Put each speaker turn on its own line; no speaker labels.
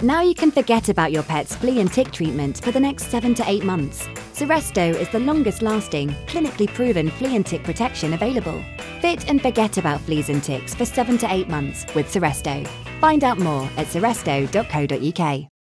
Now you can forget about your pet's flea and tick treatment for the next 7 to 8 months. Seresto is the longest-lasting, clinically proven flea and tick protection available. Fit and forget about fleas and ticks for 7 to 8 months with Seresto. Find out more at seresto.co.uk.